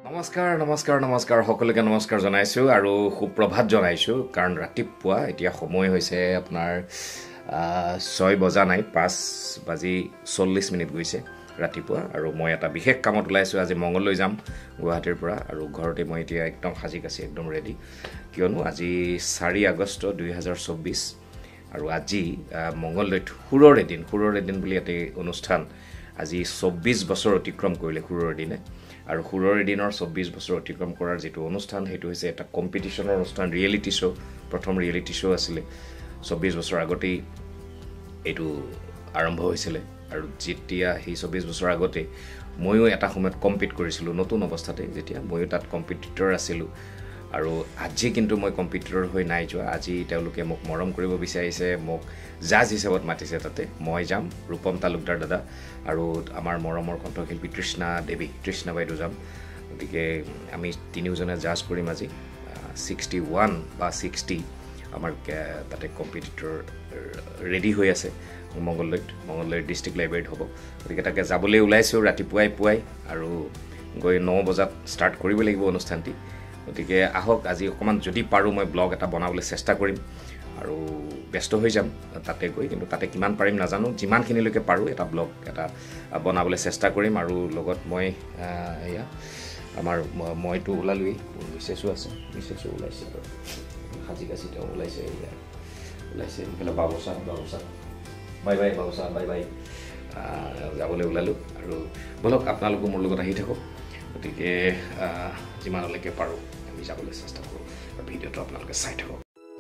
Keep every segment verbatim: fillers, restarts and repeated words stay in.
নমস্কাৰ নমস্কাৰ নমস্কাৰ সকলোকে নমস্কাৰ জনাইছোঁ আৰু সুপ্ৰভাত জনাইছোঁ কাৰণ ৰাতিপুৱা এতিয়া সময় হৈছে আপোনাৰ ছয় বজা নাই পাঁচ বাজি চল্লিছ মিনিট গৈছে ৰাতিপুৱা আৰু মই এটা বিশেষ কামত ওলাইছোঁ আজি মংগললৈ যাম গুৱাহাটীৰ পৰা আৰু ঘৰতে মই এতিয়া একদম সাজি কাছি একদম ৰেডি কিয়নো আজি চাৰি আগষ্ট দুই হাজাৰ চৌব্বিছ আৰু আজি মংগললৈত সুৰৰ এদিন সুৰৰ এদিন বুলি এটা অনুষ্ঠান আজি চৌব্বিছ বছৰ অতিক্ৰম কৰিলে সুৰৰ দিনে আৰু সুৰৰ দিনৰ চৌব্বিছ বছৰ অতিক্ৰম কৰাৰ যেটো অনুষ্ঠান হেতু হৈছে এটা কম্পিটিশনৰ অনুষ্ঠান ৰিয়েলিটি শ্ব' প্ৰথম ৰিয়েলিটি শ্ব' আছিলে চৌব্বিছ বছৰ আগতেই এটো আৰম্ভ হৈছিল আৰু যেতিয়া সেই চৌব্বিছ বছৰ আগতে ময়ো এটা সময়ত কম্পিট কৰিছিলোঁ নতুন অৱস্থাতে যেতিয়া ময়ো তাত কম্পিটিটৰ আছিলোঁ আৰু আজি কিন্তু মই কম্পিটিটৰ হৈ নাই যোৱা আজি তেওঁলোকে মোক মৰম কৰিব বিচাৰিছে মোক জাজ হিচাপত মাতিছে তাতে মই যাম ৰূপম তালুকদাৰ দাদা আৰু আমাৰ মৰমৰ কণ্ঠশিল্পী তৃষ্ণা দেৱী তৃষ্ণা বাইদেউ যাম গতিকে আমি তিনিওজনে জাজ কৰিম আজি ছিক্সটি ওৱান বা ছিক্সটি আমাৰ তাতে কম্পিটিটৰ ৰেডি হৈ আছে মংগললৈত মংগললৈৰ ডিষ্ট্ৰিক্ট লাইব্ৰেৰীত হ'ব গতিকে তাকে যাবলৈ ওলাইছোঁ ৰাতিপুৱাই পুৱাই আৰু গৈ ন বজাত ষ্টাৰ্ট কৰিব লাগিব অনুষ্ঠানটি গতিকে আহক আজি অকণমান যদি পাৰোঁ মই ব্লগ এটা বনাবলৈ চেষ্টা কৰিম আৰু ব্যস্ত হৈ যাম তাতে গৈ কিন্তু তাতে কিমান পাৰিম নাজানো যিমানখিনিলৈকে পাৰোঁ এটা ব্লগ এটা বনাবলৈ চেষ্টা কৰিম আৰু লগত মই এয়া আমাৰ মইতো ওলালোৱেই মিছেছো আছে মিছেছো ওলাইছে আৰু সাজি কাছি তেওঁ ওলাইছে এয়া ওলাইছে এইফালে বাবুচা বাবুচা বাই বাই বাবুচা বাই বাই যাবলৈ ওলালোঁ আৰু বলক আপোনালোকো মোৰ লগত আহি থাকক গতিকে যিমানলৈকে পাৰোঁ আমি যাবলৈ চেষ্টা কৰোঁ আৰু ভিডিঅ'টো আপোনালোকে চাই থাকক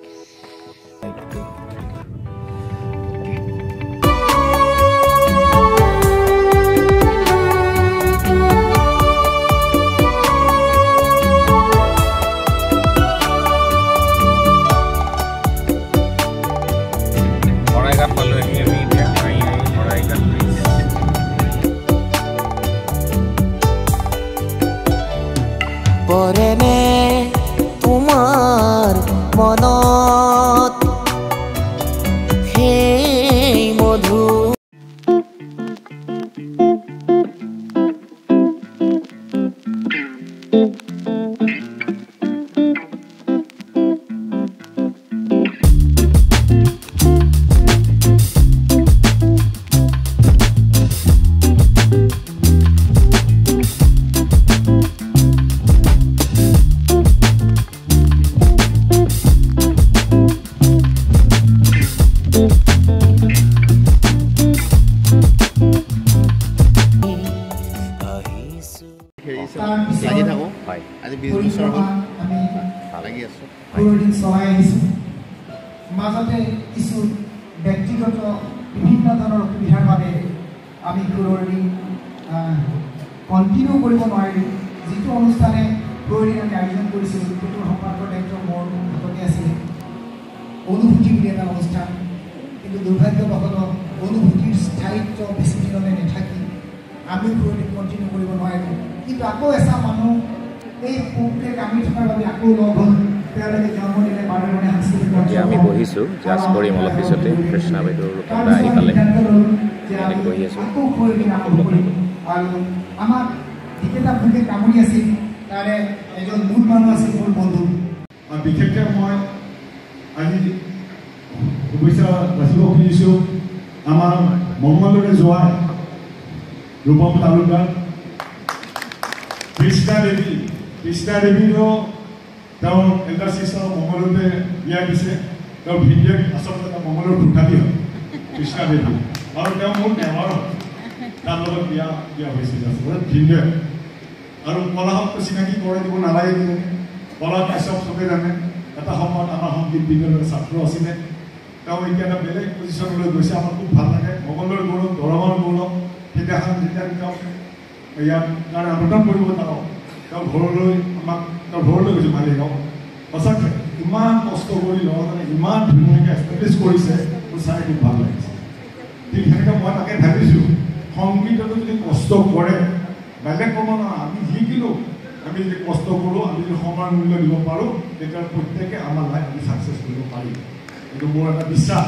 পরেনে তোমার মনত সেই মধু মাজতে কিছু ব্যক্তিগত বিভিন্ন ধৰণৰ অসুবিধাৰ বাবে আমি কুৰৰি কণ্টিনিউ কৰিব নোৱাৰিলোঁ যিটো অনুষ্ঠানে কুৰৰি আমি আয়োজন কৰিছিলোঁ সেইটো সম্পৰ্কৰ দায়িত্ব মোৰ হাততে আছিলে অনুভূতি বুলি এটা অনুষ্ঠান কিন্তু দুৰ্ভাগ্যবশতঃ অনুভূতিৰ স্থায়িত্ব বেছি দিনলৈ নাথাকি আমি কুৰৰি কণ্টিনিউ কৰিব নোৱাৰিলোঁ কিন্তু আকৌ এচাম মানুহ এই পোকে কামি থকাৰ বাবে আকৌ লগ হ'ল এতিয়া আমি বহিছোঁ জাজ কৰিম অলপ পিছতে কৃষ্ণা বাইদেউ ৰূপমদা আহি পালে বহি আছোঁ আমাৰ যিকেইটা পোকে কামুৰি আছিল তাৰে এজন মূল মানুহ আছিল মোৰ বন্ধু বিশেষকৈ মই আজি শুভেচ্ছা বাচিব খুজিছোঁ আমাৰ মংগললৈ যোৱা ৰূপম তালুকদাৰ কৃষ্ণা দেৱী কৃষ্ণা দেৱীৰো তেওঁ এটা চিষ্টাৰ মংগলতে বিয়া দিছে তেওঁ ভিডিঅ'ত আচলতে এটা মংগলৰ ভূটানী হয় কৃষ্ণা দেৱী আৰু তেওঁ মোৰ নেৱাৰ তাৰ লগত বিয়া দিয়া হৈছিল আচলতে ভিডিঅ' আৰু কলাহক চিনাকি কৰাই দিব নালাগে কিন্তু কলা কাশ্যপ চবে জানে এটা সময়ত আমাৰ সংগীত বিদ্যালয়ৰ ছাত্ৰ আছিলে তেওঁ এতিয়া এটা বেলেগ পজিশ্যনলৈ গৈছে আমাৰ খুব ভাল লাগে মংগলৰ গৌৰৱ দৰঙৰ গৌৰৱ সেইদিনাখন যেতিয়া তেওঁ ইয়াত তাৰ আবেদন কৰিব যাওঁ তেওঁ ঘৰলৈ আমাক তেওঁ ঘৰলৈ গৈছে মালিগাঁও সঁচাকৈ ইমান কষ্ট কৰি লগতে ইমান ধুনীয়াকৈ এষ্টাব্লিছ কৰিছে মোৰ চাই খুব ভাল লাগিছে ঠিক সেনেকৈ মই তাকে ভাবিছোঁ সংগীততো যদি কষ্ট কৰে বেলেগ ক'ব নহয় আমি শিকিলোঁ আমি যদি কষ্ট কৰোঁ আমি যদি সময়ৰ মূল্য দিব পাৰোঁ তেতিয়া প্ৰত্যেকে আমাৰ লাইফ আমি ছাকচেছ কৰিব পাৰিম এইটো মোৰ এটা বিশ্বাস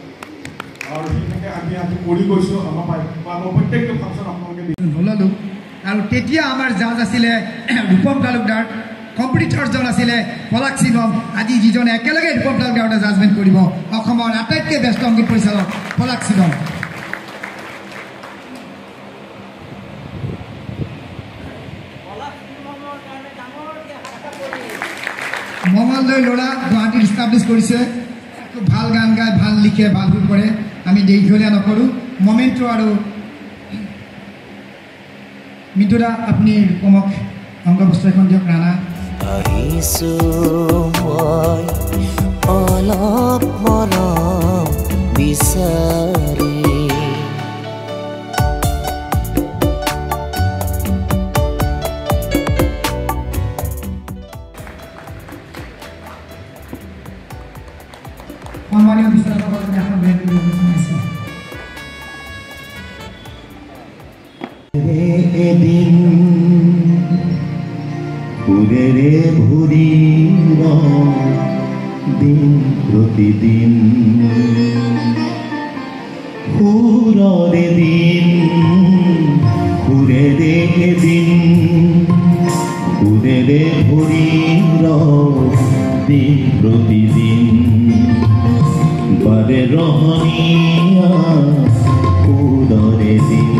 আৰু সেনেকৈ আমি আজি কৰি গৈছোঁ আমাৰ প্ৰত্যেকটো ফাংচন আপোনালোকে ওলালোঁ আৰু তেতিয়া আমাৰ জাজ আছিলে ৰূপম তালুকদাৰ কম্পিটিটৰজন আছিলে পলাশ শিৱম আজি যিজনে একেলগে ৰূপম তালুকদাৰতে জাজমেণ্ট কৰিব অসমৰ আটাইতকৈ ব্যস্ত সংগীত পৰিচালক পলাশ শিৱম মঙলদৈ ল'ৰা গুৱাহাটীত ইষ্টাব্লিছ কৰিছে খুব ভাল গান গায় ভাল লিখে ভাল সুৰ কৰে আমি দীঘলীয়া নকৰোঁ মমেণ্টো আৰু মিতুদা আপুনি ৰূপমক অংগবস্ত্ৰ এখন দিয়ক ৰাণা আহিছোঁ মই অলপ মৰম বিচাৰি সন্মানীয় বিশ্বনাথসকলে এখন বেণ্ড শুনিছে এদিন সুৰেৰে ভৰি দিন প্ৰতিদিন সুৰৰে দিন সুৰেৰে এদিন সুৰেৰে ভৰি দিন প্ৰতিদিন বাৰে ৰহণীয়া সুৰৰে দিন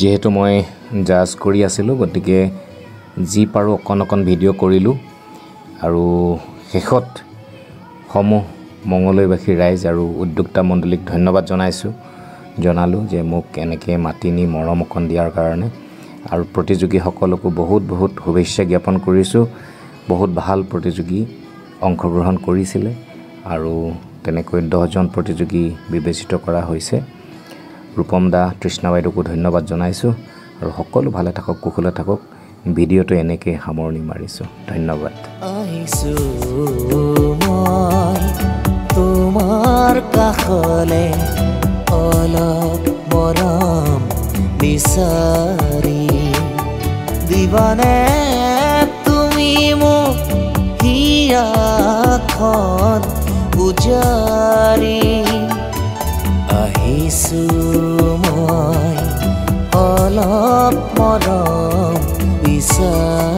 যেহেতু মই জাজ কৰি আছিলোঁ গতিকে যি পাৰোঁ অকণ অকণ ভিডিঅ' কৰিলোঁ আৰু শেষত সমূহ মঙলৈবাসী ৰাইজ আৰু উদ্যোক্তা মণ্ডলীক ধন্যবাদ জনাইছোঁ জনালোঁ যে মোক এনেকৈ মাতি নি মৰম অকণ দিয়াৰ কাৰণে আৰু প্ৰতিযোগীসকলকো বহুত বহুত শুভেচ্ছা জ্ঞাপন কৰিছোঁ বহুত ভাল প্ৰতিযোগী অংশগ্ৰহণ কৰিছিলে আৰু তেনেকৈ দহজন প্ৰতিযোগী বিবেচিত কৰা হৈছে ৰূপম দা তৃষ্ণা বাইদেউকো ধন্যবাদ জনাইছোঁ আৰু সকলো ভালে থাকক কুশলে থাকক ভিডিঅ'টো এনেকৈ সামৰণি মাৰিছোঁ ধন্যবাদ আহিছোঁ মই তোমাৰ কাষলে অলপ মৰম বিচাৰি দিবানে তুমি মোক হিয়াখন উজাৰি আহিছোঁ মই অলপ মৰম বিচাৰি